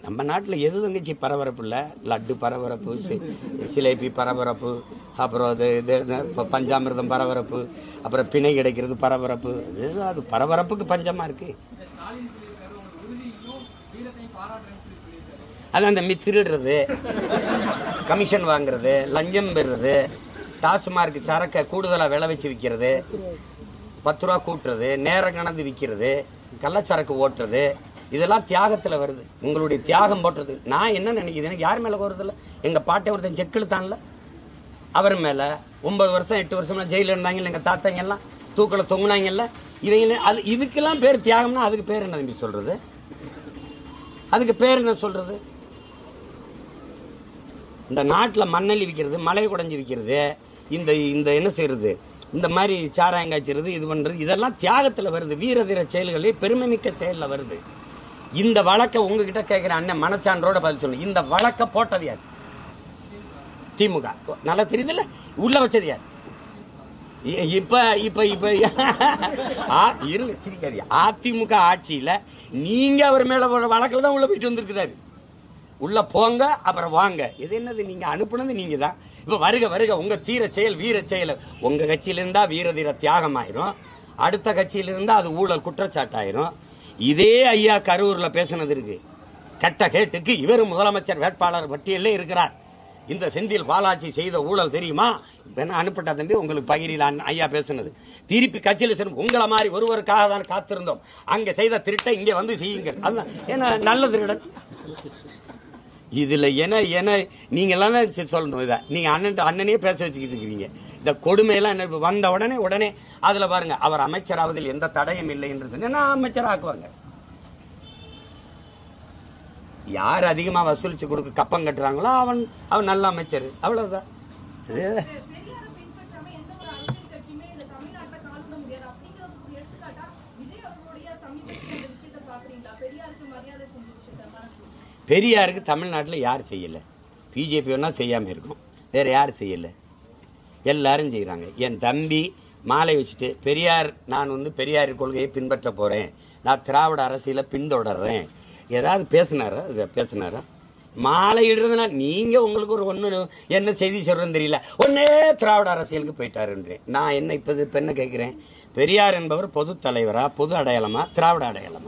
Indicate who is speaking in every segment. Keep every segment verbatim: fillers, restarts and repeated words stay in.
Speaker 1: நம்ம நாட்டில் எது தங்கச்சி பரபரப்பு இல்லை? லட்டு பரபரப்பு, சிலேபி பரபரப்பு, அப்புறம் அது இது பஞ்சாமிர்தம் பரபரப்பு, அப்புறம் பிணை கிடைக்கிறது பரபரப்பு. அது பரபரப்புக்கு பஞ்சமா இருக்கு. அது அந்த திருடுறது, கமிஷன் வாங்குறது, லஞ்சம் பெறுறது, டாஸ்மார்க் சரக்கை கூடுதலா விளை வச்சு விற்கிறது, பத்து ரூபா கூட்டுறது, நேரம் கணந்து விற்கிறது, கள்ளச்சரக்கு ஓட்டுறது, இதெல்லாம் தியாகத்துல வருது. உங்களுடைய தியாகம் போட்டுறது. நான் என்ன நினைக்கிறேன், எனக்கு யார் மேல வருது இல்ல, எங்க பாட்டை ஒருத்தன் செக்கில் தான்ல, அவர் மேல ஒன்பது வருஷம் எட்டு வருஷம் ஜெயில இருந்தாங்கல்ல, எங்க தாத்தாங்க எல்லாம் தூக்கல தொங்குனாங்கல்ல, இவங்க அது இதுக்கெல்லாம் பேர் தியாகம்னா அதுக்கு பேர் என்ன தம்பி சொல்றது? அதுக்கு பேர் என்ன சொல்றது? இந்த நாட்டில் மண்ணெல்லி விற்கிறது, மலை குடைஞ்சி விற்கிறது, இந்த இந்த என்ன செய்யறது, இந்த மாதிரி சாராயம் காய்ச்சிறது, இது பண்றது, இதெல்லாம் தியாகத்துல வருது. வீரதீர செயல்களே பெருமை மிக்க செயல்ல வருது. இந்த வழக்க உங்ககிட்ட கேட்கிற அண்ணன் மனச்சான்றோட பதில் சொல்லு. இந்த வழக்க போட்டது யார்? திமுக. நல்லா தெரியுதுல்ல, உள்ள வச்சது யார்? இப்ப இப்ப இப்ப இருங்க, சிரிக்காதீங்க. அதிமுக ஆட்சியில நீங்க அவர் மேல வழக்கில் தான் உள்ள போயிட்டு வந்திருக்கிறாரு. உள்ள போங்க அப்புறம் வாங்க. இது என்னது? நீங்க அனுப்புனது நீங்க தான். இப்ப வருக வருக உங்க தீர செயல் வீர செயல் உங்க கட்சியில இருந்தா வீர தீர தியாகம் ஆயிரும், அடுத்த கட்சியில இருந்தா அது ஊழல் குற்றச்சாட்டாயிரும். இதே ஐயா கரூர்ல பேசினது இருக்கு. கட்ட கேட்டுக்கு இவர் முதலமைச்சர் வேட்பாளர் பட்டியலே இருக்கிறார். இந்த செந்தில் பாலாஜி செய்த ஊழல் தெரியுமா? அனுப்பிட்டா தம்பி உங்களுக்கு பகிரில ஐயா பேசுனது. திருப்பி கட்சியில் செல்லும் உங்களை மாதிரி ஒருவருக்காக தான் காத்திருந்தோம், அங்க செய்த திருட்டை இங்க வந்து செய்யுங்கள். அதுதான் ஏன்னா நல்ல திருடன். இதுல என்ன என்ன நீங்க எல்லாம் சொல்லணும். இத நீங்க அண்ணன் அண்ணனே பேச வச்சுக்கிட்டு இருக்கீங்க. இந்த கொடுமையெல்லாம் வந்த உடனே உடனே அதுல பாருங்க, அவர் அமைச்சராவதில் எந்த தடையும் இல்லை என்று சொன்னா அமைச்சர் ஆக்குவாங்க. யார் அதிகமா வசூலிச்சு கொடுக்க கப்பம் கட்டுறாங்களோ அவன் அவன் நல்ல அமைச்சர், அவ்வளவுதான். பெரியாருக்கு தமிழ்நாட்டில் யார் செய்யல? பிஜேபி வேணா செய்யாம இருக்கும், வேற யார் செய்யல? எல்லாரும் செய்யறாங்க. என் தம்பி மாலை வச்சுட்டு பெரியார், நான் வந்து பெரியார் கொள்கையை பின்பற்ற போறேன், நான் திராவிட அரசியல பின்தொடர்றேன், ஏதாவது பேசினாரா? பேசினாரா? மாலை இடுறதுனா நீங்க உங்களுக்கு ஒரு ஒண்ணு என்ன செய்தி சொல்றதுன்னு தெரியல, ஒன்னே திராவிட அரசியலுக்கு போயிட்டாருன்றேன். நான் என்ன இப்ப இப்ப என்ன கேட்கிறேன், பெரியார் என்பவர் பொது தலைவரா, பொது அடையாளமா, திராவிட அடையாளமா?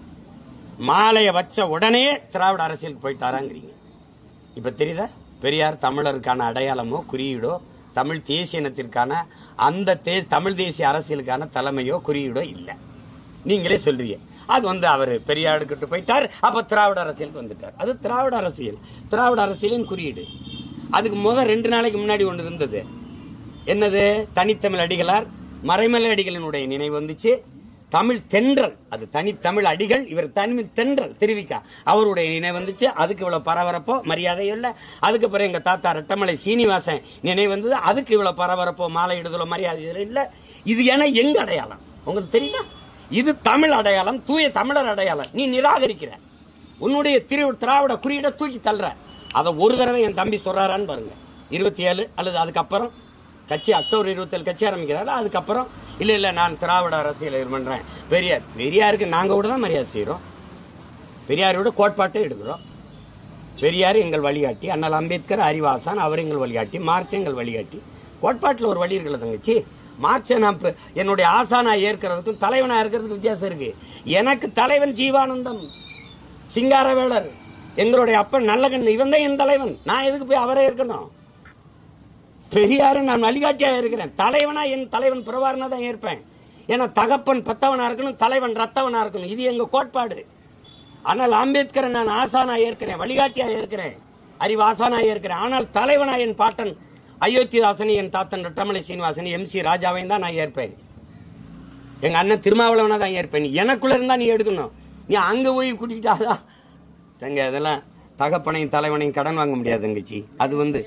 Speaker 1: மாலைய வச்ச உடனே திராவிட அரசியலுக்கு போயிட்டாராங்கிறீங்க. இப்ப தெரியுதா? பெரியார் தமிழருக்கான அடையாளமோ குறியீடோ, தமிழ் தேசிய இனத்திற்கான அந்த தமிழ் தேசிய அரசியலுக்கான தலைமையோ குறியீடோ இல்ல. நீங்களே சொல்றீங்க. அது வந்து அவர் பெரியாருக்கு போயிட்டார், அப்ப திராவிட அரசியலுக்கு வந்துட்டார். அது திராவிட அரசியல், திராவிட அரசியலின் குறியீடு. அதுக்கு முதல் ரெண்டு நாளைக்கு முன்னாடி ஒன்று இருந்தது. என்னது? தனித்தமிழ் அடிகளார், மறைமலை அடிகளினுடைய நினைவு வந்துச்சு. தமிழ் தென்றல், அது தனித்தமிழ் அடிகள், இவர் தமிழ் தென்றல் தெரிவிக்கா, அவருடைய நினைவு வந்துச்சு. அதுக்கு இவ்வளவு பரபரப்போ மரியாதையோ இல்ல. அதுக்கு பிறகு எங்க தாத்தா ரெட்டமலை சீனிவாசன் நினைவு வந்தது, அதுக்கு இவ்வளவு பரபரப்போ மாலை இடுதலோ மரியாதை இல்ல. இது ஏன்னா எங்க அடையாளம் உங்களுக்கு தெரியுதா? இது தமிழ் அடையாளம், தூய தமிழர் அடையாளம். நீ நிராகரிக்கிற, உன்னுடைய திரு திராவிட குறியீட தூக்கி தள்ளுற. அதை ஒரு தடவை என் தம்பி சொல்றாரான்னு பாருங்க. இருபத்தி ஏழு அல்லது அதுக்கப்புறம் கட்சி அக்டோபர் இருபத்தி ஏழு கட்சி ஆரம்பிக்கிறாரு. அதுக்கப்புறம் இல்ல இல்ல நான் திராவிட அரசியல் பண்றேன். பெரியார் பெரியாருக்கு நாங்க கூட தான் மரியாதை செய்யறோம், பெரியாரோட கோட்பாட்டை எடுக்கிறோம். பெரியார் எங்கள் வழிகாட்டி, அண்ணல் அம்பேத்கர் அறிவாசான், அவர் எங்கள் வழிகாட்டி, மார்க்ஸ் எங்கள் வழிகாட்டி. கோட்பாட்டில் ஒரு வழி இருக்கல தங்கச்சி. மார்க்ஸை நான் என்னுடைய ஆசானா ஏற்கிறதுக்கும் தலைவனா இருக்கிறதுக்கும் வித்தியாசம் இருக்கு. எனக்கு தலைவன் ஜீவானந்தம், சிங்காரவேலர், எங்களுடைய அப்பன் நல்லகண்ணு, இவன் தான் என் தலைவன். நான் எதுக்கு போய் அவரே இருக்கணும்? பெரியாரு நான் வழிகாட்டியா இருக்கிறேன். தலைவனா என் தலைவன் பிரபாரனா தான் ஏற்பேன். ஏன்னா தகப்பன் பத்தவனா இருக்கணும், தலைவன் ரத்தவனா இருக்கணும். இது எங்க கோட்பாடு. ஆனால் அம்பேத்கரை நான் ஆசானா ஏற்கிறேன், வழிகாட்டியா ஏற்கிறேன், அறிவு ஆசானா ஏற்கிறேன். ஆனால் தலைவனா என் பாட்டன் அயோத்திதாசனி, என் தாத்தன் ரெட்டமலை சீனிவாசன், எம் சி ராஜாவையும் தான் நான் ஏற்பேன். எங்க அண்ணன் திருமாவளவனா தான் ஏற்பேன். எனக்குள்ள இருந்தா நீ எடுக்கணும். நீ அங்க போய் கூட்டிக்கிட்டாதான் தங்க அதெல்லாம் தகப்பனையும் தலைவனையும் கடன் வாங்க முடியாது தங்கச்சி. அது வந்து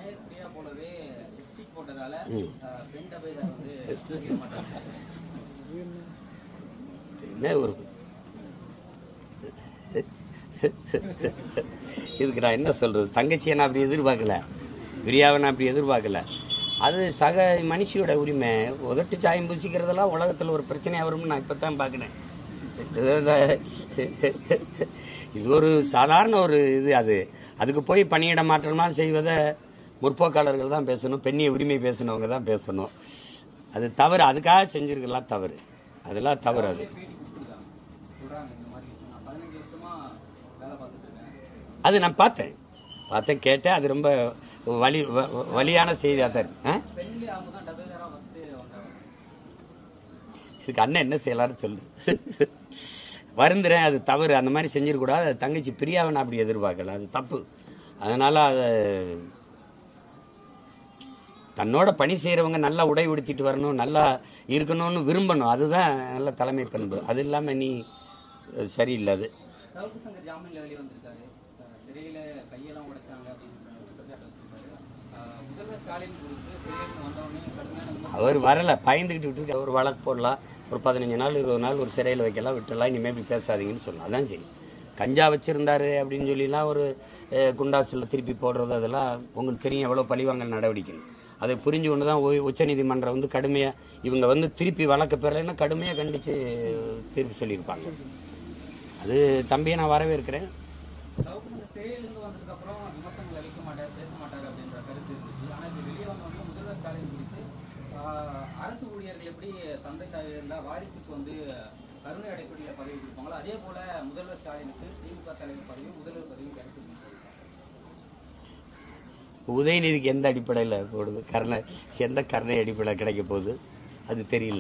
Speaker 1: என்ன ஒரு இதுக்கு நான் என்ன சொல்றது, தங்கச்சியை நான் அப்படி எதிர்பார்க்கல, பிரியாவை நான் அப்படி எதிர்பார்க்கல. அது சக மனுஷியோட உரிமை. உதட்டு சாயம் பூசிக்கிறதெல்லாம் உலகத்தில் ஒரு பிரச்சனையா வரும்னு நான் இப்பதான் பாக்குறேன். இது ஒரு சாதாரண ஒரு இது. அது அதுக்கு போய் பணியிட மாற்றம்லாம் செய்வதை முற்போக்காளர்கள் தான் பேசணும், பெண்ணிய உரிமை பேசினவங்க தான் பேசணும். அது தவறு, அதுக்காக செஞ்சிருக்கலாம் தவறு, அதெல்லாம் தவறு. அது அது நான் பார்த்தேன் பார்த்தேன் கேட்டேன். அது ரொம்ப வலி வலியான செய்தியாக தான் இருக்கு. இதுக்கு அண்ணன் என்ன செய்யலான்னு சொல்லு. வருந்துறேன், அது தவறு, அந்த மாதிரி செஞ்சிடக்கூடாது. அது தங்கச்சி பிரியாவை நான் அப்படி எதிர்பார்க்கல, அது தப்பு. அதனால அதை தன்னோட பணி செய்யறவங்க நல்லா உடை உடுத்திட்டு வரணும், நல்லா இருக்கணும்னு விரும்பணும். அதுதான் நல்ல தலைமை பண்பு. அது இல்லாம நீ சரியில்லை. அது அவர் வரல, பயந்துகிட்டு விட்டு ஒரு வழக்கு போடலாம், ஒரு பதினஞ்சு நாள் இருபது நாள் ஒரு சிறையில் வைக்கலாம், விட்டுலாம், இனிமேல் இப்படி பேசாதீங்கன்னு சொல்லலாம். அதான் சரி. கஞ்சா வச்சிருந்தாரு அப்படின்னு சொல்லிலாம் ஒரு குண்டாசில் திருப்பி போடுறது, அதெல்லாம் உங்களுக்கு தெரியும் எவ்வளோ பழிவாங்கல் நடவடிக்கை. அதை புரிஞ்சு கொண்டு தான் உச்சநீதிமன்றம் வந்து கடுமையாக இவங்க வந்து திருப்பி வழக்கு பெறலைன்னா கடுமையாக கண்டித்து தீர்ப்பு சொல்லியிருப்பாங்க. அது தம்பியை நான் வரவேற்கிறேன்.
Speaker 2: அரசு ஊழியர்கள் எப்படி தந்தை தாய் வாரிசுக்கு வந்து கருணை அடிப்படையில் பதவி கொடுப்பாங்களோ அதே போல முதல்வர் ஸ்டாலினுக்கு திமுக தலைவர் பதவியும் முதல்வர் பதவியும் கிடைச்சிருக்கு.
Speaker 1: உதயநிதிக்கு எந்த அடிப்படையில் போடுது? கருணை எந்த கருணை அடிப்படையில் கிடைக்க போகுது அது தெரியல.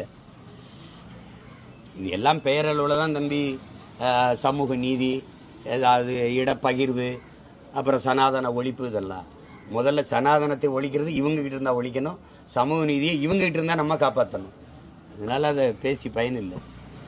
Speaker 1: இது எல்லாம் பெயரளவில் தான் தம்பி. சமூக நீதி, ஏதாவது இடப்பகிர்வு, அப்புறம் சனாதன ஒழிப்பு, இதெல்லாம் முதல்ல சனாதனத்தை ஒழிக்கிறது இவங்க கிட்ட இருந்தா ஒழிக்கணும், சமூக நீதியை இவங்க கிட்ட இருந்தா நம்ம காப்பாற்றணும். அதனால அதை பேசி பயன் இல்லை.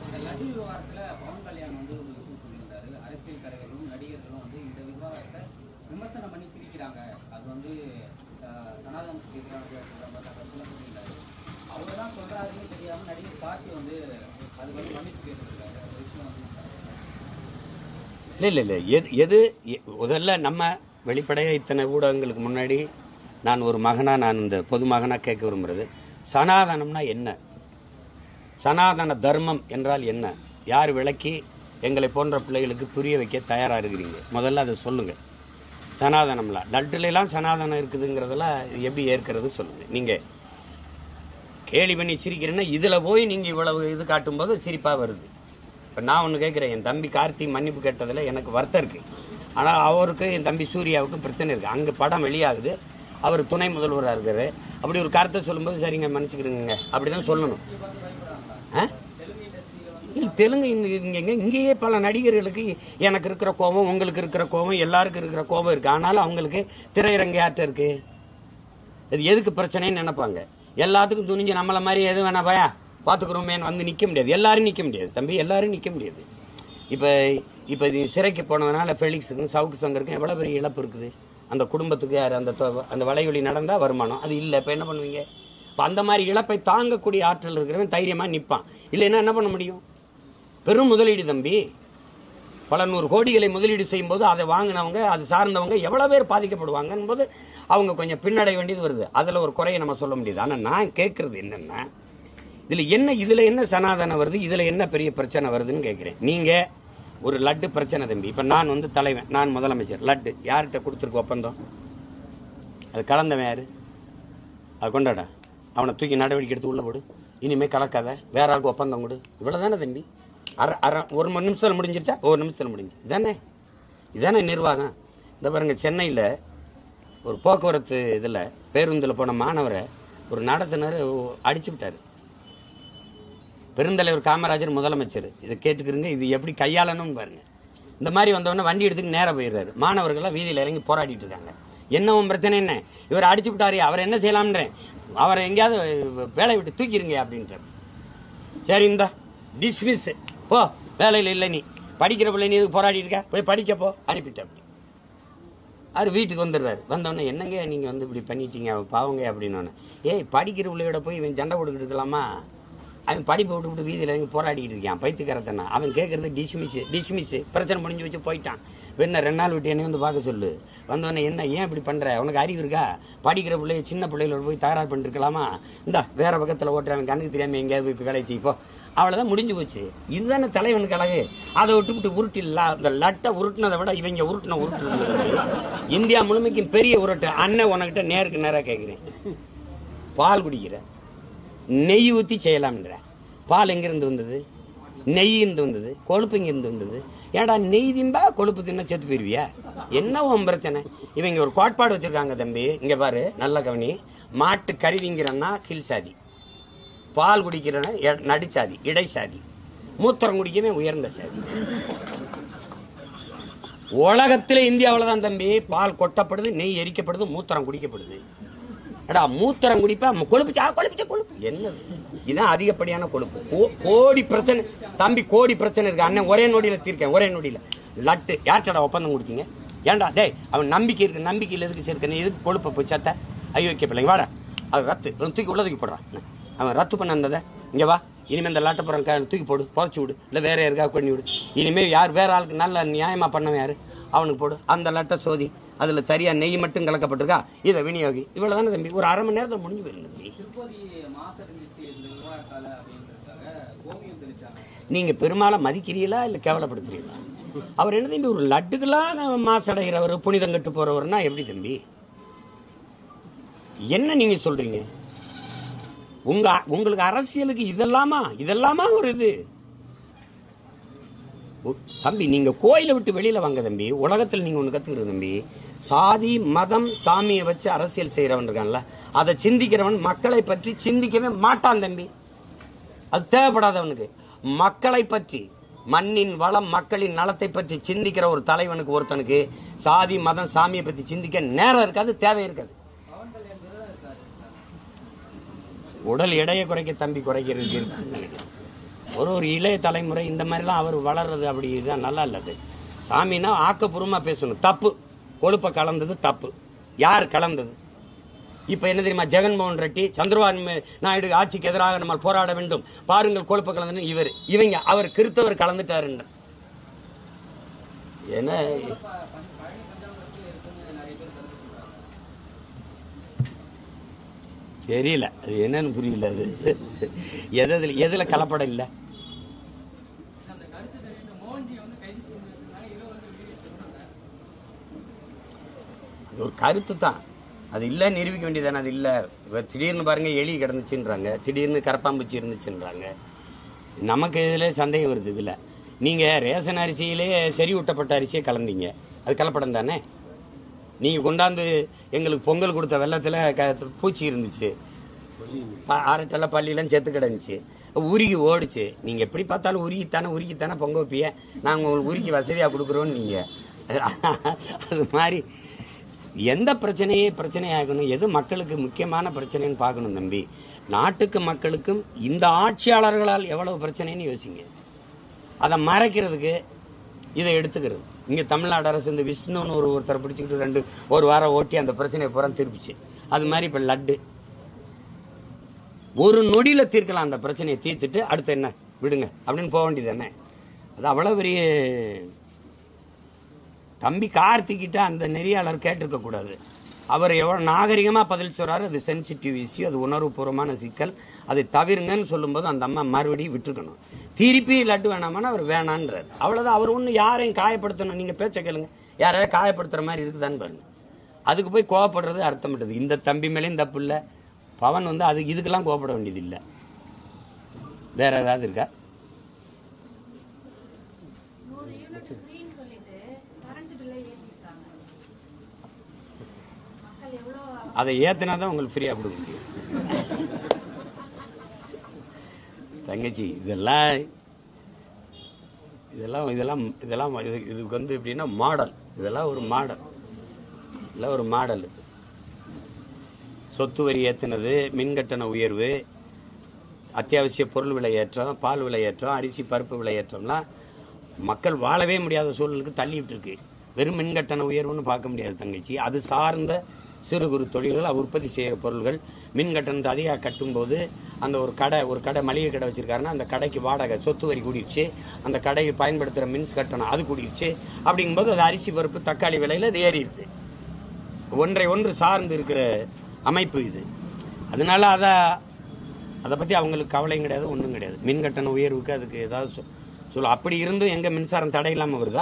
Speaker 1: இல்லை இல்லை இல்லை எது எது முதல்ல நம்ம வெளிப்படையாக இத்தனை ஊடகங்களுக்கு முன்னாடி நான் ஒரு மகனா, நான் இந்த பொது மகனா கேட்க விரும்புறது, சனாதனம்னா என்ன, சனாதன தர்மம் என்றால் என்ன, யார் விளக்கி எங்களை போன்ற பிள்ளைகளுக்கு புரிய வைக்க தயாராக இருக்கிறீங்க? முதல்ல அதை சொல்லுங்க. சனாதனம்லாம் லட்டுலாம் சனாதனம் இருக்குதுங்கிறதெல்லாம் எப்படி ஏற்கிறது சொல்லுங்க. நீங்க கேலி பண்ணி சிரிக்கிறேன்னா இதுல போய் நீங்க இவ்வளவு இது காட்டும் போது சிரிப்பா வருது. இப்ப நான் ஒண்ணு கேட்கிறேன், என் தம்பி கார்த்தி மன்னிப்பு கேட்டதுல எனக்கு வருத்தம் இருக்கு. ஆனா அவருக்கு என் தம்பி சூர்யாவுக்கு பிரச்சனை இருக்கு. அங்க படம் வெளியாகுது, அவர் துணை முதல்வராக இருக்காரு. அப்படி ஒரு கருத்தை சொல்லும்போது சரிங்க மன்னிச்சுக்கிறீங்க அப்படிதான் சொல்லணும். தெலுங்கு இங்க இங்கேயே பல நடிகர்களுக்கு எனக்கு இருக்கிற கோபம், உங்களுக்கு இருக்கிற கோபம், எல்லாருக்கும் இருக்கிற கோபம் இருக்கு. ஆனாலும் அவங்களுக்கு திரையரங்கு யார்ட்ட இருக்கு? அது எதுக்கு பிரச்சனைன்னு நினைப்பாங்க. எல்லாத்துக்கும் துணிஞ்சு நம்மள மாதிரி எது வேணா பயா பாத்துக்கிறோமே வந்து நிக்க முடியாது. எல்லாரும் நிக்க முடியாது தம்பி, எல்லாரும் நிக்க முடியாது. இப்ப இப்ப சிறைக்கு போனதுனால ஃபெலிக்ஸுக்கும் சவுக்கு சங்கருக்கும் எவ்வளவு பெரிய இழப்பு இருக்குது. அந்த குடும்பத்துக்கு யார் அந்த அந்த வலைவலி நடந்தா வருமானம் அது இல்லை. இப்ப என்ன பண்ணுவீங்க? அந்த மாதிரி இழப்பை தாங்கக்கூடிய ஆற்றல் இருக்கிறவன் தைரியமா நிற்பான். இல்லைன்னா என்ன பண்ண முடியும்? பெரும் முதலீடு தம்பி, பல நூறு கோடிகளை முதலீடு செய்யும் போது அதை வாங்கினவங்க, அது சார்ந்தவங்க எவ்வளவு பேர் பாதிக்கப்படுவாங்க போது அவங்க கொஞ்சம் பின்னடை வேண்டியது வருது. அதுல ஒரு குறையை நம்ம சொல்ல முடியுது. ஆனா நான் கேட்கறது என்னன்னா, இதுல என்ன இதுல என்ன சனாதனம் வருது, இதுல என்ன பெரிய பிரச்சனை வருதுன்னு கேட்கிறேன். நீங்க ஒரு லட்டு பிரச்சனை தம்பி. இப்ப நான் வந்து தலைவன், நான் முதலமைச்சர், லட்டு யார்கிட்ட கொடுத்துருக்கு ஒப்பந்தம்? அது கலந்தவன் யாரு? அது கொண்டாடா, அவனை தூக்கி நடவடிக்கை எடுத்து உள்ள போடு, இனிமே கலக்காத, வேற ஆளுக்கு ஒப்பந்தம் கொடு. இவ்வளவுதானே தம்பி. அரை அரை ஒரு நிமிஷத்தில் முடிஞ்சிருச்சா? ஒரு நிமிஷத்தில் முடிஞ்சு. இதானே இதானே நிர்வாகம். இந்த பாருங்க, சென்னையில் ஒரு போக்குவரத்து இதில் பேருந்தில் போன மாணவரை ஒரு நடத்துனர் அடிச்சு விட்டாரு. பெருந்தலைவர் காமராஜர் முதலமைச்சர். இதை கேட்டுக்கிறீங்க, இது எப்படி கையாளணும்னு பாருங்க. இந்த மாதிரி வந்தவொடனே வண்டி எடுத்துக்கு நேரம் போயிடுறாரு. மாணவர்கள்லாம் வீதியில் இறங்கி போராடிட்டு இருக்காங்க. என்னவும் பிரச்சனை என்ன? இவர் அடிச்சு விட்டாரு, அவர் என்ன செய்யலாம்ன்றேன், அவரை எங்கேயாவது வேலை விட்டு தூக்கிடுங்க அப்படின்ற. சரி இந்த டிஸ்மிஸ் போ, வேலையில் இல்லை, நீ படிக்கிற பிள்ளை, நீ எதுக்கு போராடி இருக்க, போய் படிக்க போ, அனுப்பிட்ட. அப்படி அவர் வீட்டுக்கு வந்துடுறாரு. வந்தோடனே என்னங்க நீங்க வந்து இப்படி பண்ணிட்டீங்க, பாவங்க அப்படின்னு. ஏய், படிக்கிற பிள்ளையோட போய் இவன் சண்டை போட்டுக்கிட்டு இருக்கலாமா? அவன் படிப்பு விட்டு விட்டு வீதியில் போராடிக்கிட்டு இருக்கான் பைத்துக்கிறதனா. அவன் கேட்கறது டிஸ்மிஸ் டிஸ்மிஸ் பிரச்சனை முடிஞ்சு வச்சு போயிட்டான். என்ன ரெண்டு நாள் விட்டு என்னை வந்து பார்க்க சொல்லு. வந்தவொடனே என்ன ஏன் இப்படி பண்ற, உனக்கு அறிவு இருக்கா, படிக்கிற பிள்ளைய சின்ன பிள்ளைகளோட போய் தகராறு பண்ணிட்டு இருக்கலாமா, இந்த வேற பக்கத்தில் ஓட்டுறவன் கண்ணுக்கு தெரியாம எங்கேயாவது போய் வேலை செய்ப்போ, அவ்வளவுதான் முடிஞ்சு போச்சு. இதுதானே தலைவனுக்கு அழகு. அதை விட்டு விட்டு உருட்டு இல்ல, இந்த லட்டை உருட்டுனதை விட இவங்க உருட்டுன உருட்டு இந்தியா முழுமைக்கும் பெரிய உருட்டு. அண்ணன் உனக்கிட்ட நேருக்கு நேராக கேட்கிறேன், பால் குடிக்கிற, நெய் ஊற்றி செய்யலாம்ன்ற, பால் எங்கிருந்து வந்தது, நெய் இருந்து வந்தது, கொழுப்பு இங்கிருந்து வந்தது. ஏடா நெய் திம்பா கொழுப்பு தின்னா செத்து போயிருவியா, என்ன உன் பிரச்சனை? இவங்க ஒரு கோட்பாடு வச்சிருக்காங்க தம்பி, இங்க பாரு நல்ல கவனி. மாட்டு கருவிங்கிறன்னா கீழ் சாதி, பால் குடிக்கிறன நடுச்சாதி இடைசாதி, மூத்திரம் குடிக்கவே உயர்ந்த சாதி. உலகத்திலே இந்தியாவில் தான் தம்பி பால் கொட்டப்படுது, நெய் எரிக்கப்படுது, மூத்திரம் குடிக்கப்படுது. அடா மூத்திரம் குடிப்பா கொழுப்பு கொழுப்பு கொழுப்பு என்னது, இதுதான் அதிகப்படியான கொழுப்பு. கோடி பிரச்சனை தம்பி, கோடி பிரச்சனை இருக்கு. அண்ணன் ஒரே நொடியில தீர்க்கேன், ஒரே நொடியில. லட்டு யார்ட்டடா ஒப்பந்தம் கொடுத்தீங்க? ஏன்டா டேய், அவன் நம்பிக்கை இருக்கு, நம்பிக்கையில் எதுக்கு சேர்க்க, எதுக்கு கொழுப்பை போய் சேர்த்த? ஐயோ ஓகே பிள்ளைங்க வாடா, அது ரத்து தூக்கி உள்ள தூக்கி போடுறான். அவன் ரத்து பண்ண இருந்ததை இங்க வா, இனிமே இந்த லாட்டப்புறம் தூக்கி போடு, புதைச்சி விடு, இல்ல வேற யாருக்காக பண்ணி விடு. இனிமே யார் வேற ஆளுக்கு நல்ல நியாயமா பண்ணவன் யாரு, அவனுக்கு போடு. அந்த லட்டை சோதி, அதுல சரியா நெய் மட்டும் கலக்கப்பட்டிருக்கா, இதை விநியோகி. இவ்வளவுதானே தம்பி, ஒரு அரை மணி நேரத்தில் முடிஞ்சு போயிருந்தது. நீங்க பெருமாளை மதிக்கிறீங்களா இல்ல கேவலப்படுத்துறீங்களா? அவர் என்ன தம்பி ஒரு லட்டுக்கெல்லாம் மாசடைகிறவர், புனிதம் கட்டு போறவர்னா எப்படி தம்பி? என்ன நீங்க சொல்றீங்க? உங்க உங்களுக்கு அரசியலுக்கு இதெல்லாமா இதெல்லாமா ஒரு இது தம்பி? நீங்க கோயிலை விட்டு வெளியில வாங்க தம்பி. உலகத்தில் நீங்க ஒண்ணு கத்துக்கிறது தம்பி, சாதி மதம் சாமியை வச்சு அரசியல் செய்யறவன் இருக்கான்ல, அதை சிந்திக்கிறவன் மக்களை பற்றி சிந்திக்கவே மாட்டான் தம்பி. அது தேவைப்படாதவனுக்கு. மக்களை பற்றி, மண்ணின் வளம் மக்களின் நலத்தை பற்றி சிந்திக்கிற ஒரு தலைவனுக்கு, ஒருத்தனுக்கு சாதி மதம் சாமியை பற்றி சிந்திக்க நேரம் இருக்காது, தேவை இருக்காது. உடல் எடையை குறைக்க தம்பி குறைக்கிறது. ஒரு ஒரு இளைய தலைமுறை இந்த மாதிரிலாம் அவர் வளர்றது அப்படி இதுதான் நல்லா இல்லது. சாமினா ஆக்கப்பூர்வமா பேசணும். தப்பு, கொழுப்பை கலந்தது தப்பு. யார் கலந்தது? இப்ப என்ன தெரியுமா, ஜெகன்மோகன் ரெட்டி சந்திரபாபு நாயுடு ஆட்சிக்கு எதிராக நம்ம போராட வேண்டும், பாருங்கள் கொழுப்பை கலந்து இவர் இவங்க அவர் கிறிஸ்தவர் கலந்துட்டாரு. என்ன தெரியல, அது என்னன்னு புரியல. அது எதுல எதுல கலப்படம் இல்ல. ஒரு கருத்து தான், அது இல்ல நிரூபிக்க வேண்டியதானே. அது இல்ல, திடீர்னு பாருங்க எலி கிடந்துச்சுன்றாங்க, திடீர்னு கரப்பாம்பூச்சி இருந்துச்சுன்றாங்க. நமக்கு இதுல சந்தேகம் வருது. இதுல நீங்க ரேஷன் அரிசியிலே செறிவூட்டப்பட்ட அரிசியை கலந்தீங்க, அது கலப்படம் தானே. நீங்க கொண்டாந்து எங்களுக்கு பொங்கல் கொடுத்த வெள்ளத்துல பூச்சி இருந்துச்சு, அரட்டல பள்ளியெல்லாம் செத்து கிடந்துச்சு, உருகி ஓடிச்சு. நீங்க எப்படி பார்த்தாலும் உருகித்தானே உருகித்தானே பொங்க வைப்பிய, நாங்க உங்களுக்கு உருக்கி வசதியா கொடுக்குறோம். நீங்க அது மாதிரி எந்த பிரச்சனையே பிரச்சனையாகணும், எது மக்களுக்கு முக்கியமான பிரச்சனைன்னு பார்க்கணும் தம்பி. நாட்டுக்கு மக்களுக்கும் இந்த ஆட்சியாளர்களால் எவ்வளவு பிரச்சனைன்னு யோசிங்க. அதை மறைக்கிறதுக்கு இதை எடுத்துக்கிறது. இங்க தமிழ்நாடு அரசு இந்த விஷ்ணுன்னு ஒரு ஒருத்தரை பிடிச்சிக்கிட்டு ரெண்டு ஒரு வாரம் ஓட்டி அந்த பிரச்சனையை புறம் திருப்பிச்சு. அது மாதிரி இப்ப லட்டு ஒரு நொடியில தீர்க்கலாம். அந்த பிரச்சனையை தீர்த்துட்டு அடுத்து என்ன விடுங்க அப்படின்னு போக வேண்டியது என்ன. அது அவ்வளவு பெரிய தம்பி கார்த்திகிட்ட அந்த நெறியாளர் கேட்டிருக்க கூடாது. அவர் எவ்வளவு நாகரிகமா பதில் சொல்றாரு. அது சென்சிட்டிவ் இஷ்யூ, அது உணர்வுபூர்வமான சிக்கல், அதை தவிர்ங்கன்னு சொல்லும்போது அந்த அம்மா மறுபடியும் விட்டுருக்கணும். திருப்பி லட்டு வேணாமான்னு அவர் வேணான்றார். அவ்வளவுதான். அவர் ஒண்ணு யாரையும் காயப்படுத்தணும். நீங்க பேச்ச கேளுங்க, யாரையாவது காயப்படுத்துற மாதிரி இருக்குதான்னு பாருங்க. அதுக்கு போய் கோவப்படுறது அர்த்தம். இந்த தம்பி மேலேயும் தப்பு இல்ல, பவன் வந்து அது இதுக்கெல்லாம் கோவப்பட வேண்டியது இல்ல. வேற ஏதாவது இருக்கா? அதை ஏத்தினாதான் உங்களுக்கு ஃப்ரீயா கொடுக்க முடியும். தங்கச்சி இதெல்லாம் இதெல்லாம் இதெல்லாம் இதெல்லாம் இதுக்கு வந்து எப்படின்னா மாடல். இதெல்லாம் ஒரு மாடல், இதெல்லாம் ஒரு மாடல். இது சொத்து வரி ஏற்றினது, மின்கட்டண உயர்வு, அத்தியாவசிய பொருள் விலையேற்றம், பால் விலையேற்றம், அரிசி பருப்பு விலையேற்றம்லாம் மக்கள் வாழவே முடியாத சூழலுக்கு தள்ளிட்டு இருக்கு. வெறும் மின்கட்டண உயர்வுன்னு பார்க்க முடியாது தங்கச்சி. அது சார்ந்த சிறு குறு தொழில்கள், உற்பத்தி செய்கிற பொருள்கள் மின் கட்டணத்தை அதிகமாக கட்டும்போது அந்த ஒரு கடை ஒரு கடை மளிகை கடை வச்சிருக்காருன்னா அந்த கடைக்கு வாடகை சொத்து வரி கூடிருச்சு, அந்த கடையை பயன்படுத்துகிற மின்ஸ் கட்டணம் அது கூடிருச்சு. அப்படிங்கும்போது அது அரிசி பருப்பு தக்காளி விலையில் அது ஏறிடுது. ஒன்றை ஒன்று சார்ந்து இருக்கிற அமைப்பு இது. அதனால அதை அதை பற்றி அவங்களுக்கு கவலையும் கிடையாது, ஒன்றும் கிடையாது. மின் கட்டண உயர்வுக்கு அதுக்கு ஏதாவது சொல்ல. அப்படி இருந்தும் எங்க மின்சாரம் தடை இல்லாமல் வருதா?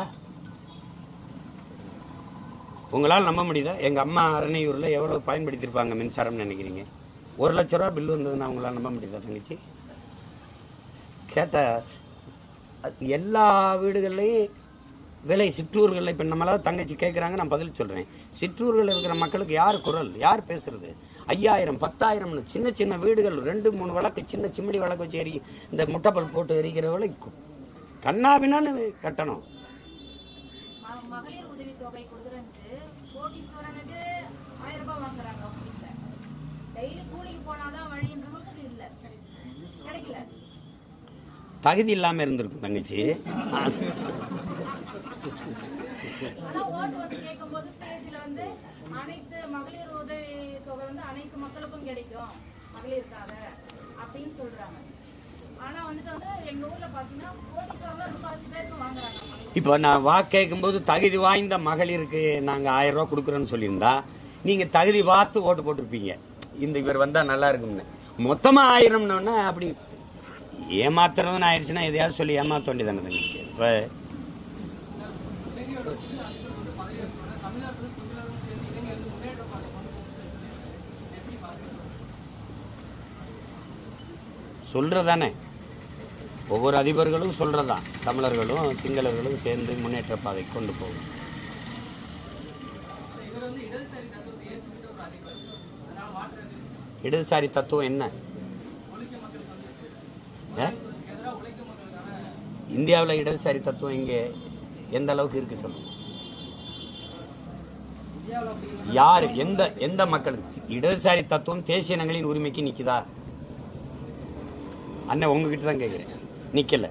Speaker 1: உங்களால் நம்ப முடியுதா? எங்க அம்மா அரணையூரில் எவ்வளவு பயன்படுத்தியிருப்பாங்க மின்சாரம் நினைக்கிறீங்க? ஒரு லட்ச ரூபா பில் வந்ததுன்னா உங்களால் நம்ப முடியுதா தங்கச்சி? கேட்ட எல்லா வீடுகள்லையும் விலை சிற்றூர்களில் இப்போ நம்மளால தங்கச்சி கேட்குறாங்க, நான் பதில் சொல்கிறேன். சிற்றூர்கள் இருக்கிற மக்களுக்கு யார் குரல், யார் பேசுறது? ஐயாயிரம் பத்தாயிரம்னு சின்ன சின்ன வீடுகள், ரெண்டு மூணு விளக்கு, சின்ன சிம்மிடி விளக்கு வச்சு எரி, இந்த முட்டைப்பல் போட்டு எரிக்கிற விலை கண்ணாபின்னான்னு கட்டணும்.
Speaker 3: மகளிர் உதவி தொகை கொடுக்குறேன்ட்டு கோடீஸ்வரனுக்கு ஆயிரம் ரூபாய் வாங்குறாங்க. டெய்லி கூலிக்கு போனாதான் வழின்றவங்களுக்கு இல்ல, கிடைக்கல.
Speaker 1: தகுதி இல்லாம இருந்திருக்கும் தங்கச்சி.
Speaker 3: ஆனா ஓட்டு வந்து கேட்கும் போது ஸ்டேஜ்ல வந்து அனைத்து மகளிர் உதவி தொகை வந்து அனைத்து மக்களுக்கும் கிடைக்கும் மகளிருக்காக அப்படின்னு சொல்றாங்க. ஆனா வந்துட்டு வந்து எங்க ஊர்ல பாத்தீங்கன்னா கோடீஸ்வரன் முக்காசி பேருக்கு வாங்குறாங்க.
Speaker 1: இப்போ நான் வாக்கு கேட்கும் போது தகுதி வாய்ந்த மகளிருக்கு நாங்க ஆயிரம் ரூபாய் கொடுக்குறோன்னு சொல்லியிருந்தா நீங்க தகுதி பார்த்து ஓட்டு போட்டிருப்பீங்க. இந்த இவர் வந்தா நல்லா இருக்கும்னு. மொத்தமா ஆயிரம்னு அப்படி ஏமாத்துறதுன்னு ஆயிடுச்சுன்னா எதையாவது சொல்லி ஏமாத்த வேண்டியதானே தங்கச்சி. இப்ப சொல்றதானே ஒவ்வொரு அதிபர்களும் சொல்றதான், தமிழர்களும் சிங்களர்களும் சேர்ந்து முன்னேற்ற பாதை கொண்டு போகும். இடதுசாரி தத்துவம் என்ன? இந்தியாவில் இடதுசாரி தத்துவம் இங்கே எந்த அளவுக்கு இருக்கு சொல்லுங்க. யாரு எந்த எந்த மக்களுக்கு இடதுசாரி தத்துவம் தேசிய இனங்களின் உரிமைக்கு நிக்குதா? அண்ணன் உங்ககிட்ட தான் கேட்கிறேன். நிக்கல.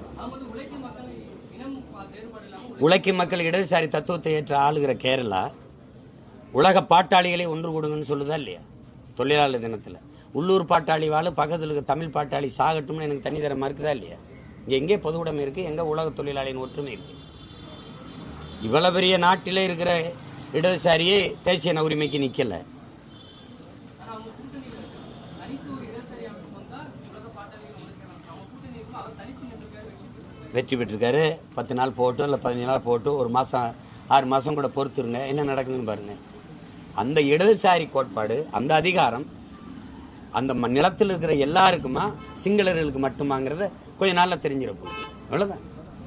Speaker 1: உழைக்கும் மக்கள் இடதுசாரி தத்துவத்தை ஏற்ற ஆளுகிற கேரளா உலக பாட்டாளிகளை ஒன்று கூடுங்கன்னு சொல்லுதா இல்லையா? தொழிலாளர் தினத்துல உள்ளூர் பாட்டாளி வாழ பக்கத்தில் இருக்க தமிழ் பாட்டாளி சாகட்டும்னு எனக்கு தண்ணி தர மறுக்குதா இல்லையா? இங்க எங்கே பொது உடைமை இருக்கு, எங்க உலக தொழிலாளியின் ஒற்றுமை இருக்கு? இவ்வளவு பெரிய நாட்டிலே இருக்கிற இடதுசாரியே தேசிய உரிமைக்கு நிக்கல. வெற்றி பெற்றிருக்காரு. பத்து நாள் போட்டு இல்லை பதினஞ்சு நாள் போட்டு ஒரு மாசம் ஆறு மாசம் கூட பொறுத்துருங்க, என்ன நடக்குதுன்னு பாருங்க. அந்த இடதுசாரி கோட்பாடு, அந்த அதிகாரம் அந்த நிலத்தில் இருக்கிற எல்லாருக்குமா சிங்களர்களுக்கு மட்டுமாங்கிறத கொஞ்ச நாள்ல தெரிஞ்சிட போகுது. அவ்வளவுதான்.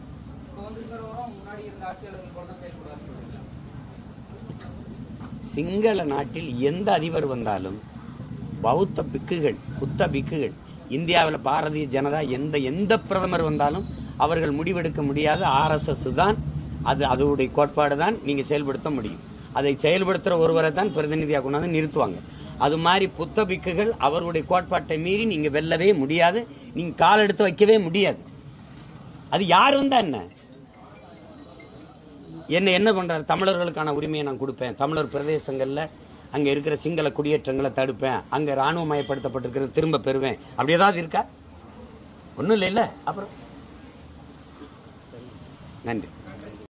Speaker 1: சிங்கள நாட்டில் எந்த அதிபர் வந்தாலும் பௌத்த பிக்குகள் புத்த பிக்குகள், இந்தியாவில் பாரதிய ஜனதா எந்த எந்த பிரதமர் வந்தாலும் அவர்கள் முடிவெடுக்க முடியாத ஆர் எஸ் எஸ் தான் அது, அதோடைய கோட்பாடு தான் நீங்க செயல்படுத்த முடியும். அதை செயல்படுத்துற ஒருவரை தான் பிரதிநிதியாக கொண்டாந்து நிறுத்துவாங்க. அது மாதிரி புத்த பிக்குகள் அவர்களுடைய கோட்பாட்டை மீறி நீங்க வெல்லவே முடியாது, நீங்க கால் எடுத்து வைக்கவே முடியாது. அது யார் வந்தா என்ன என்ன என்ன பண்றாரு? தமிழர்களுக்கான உரிமையை நான் கொடுப்பேன், தமிழர் பிரதேசங்கள்ல அங்க இருக்கிற சிங்கள குடியேற்றங்களை தடுப்பேன், அங்க ராணுவ மயப்படுத்தப்பட்டிருக்கிறது திரும்ப பெறுவேன், அப்படி ஏதாவது இருக்கா? ஒன்றும் இல்லை. இல்லை அப்புறம் நன்றி.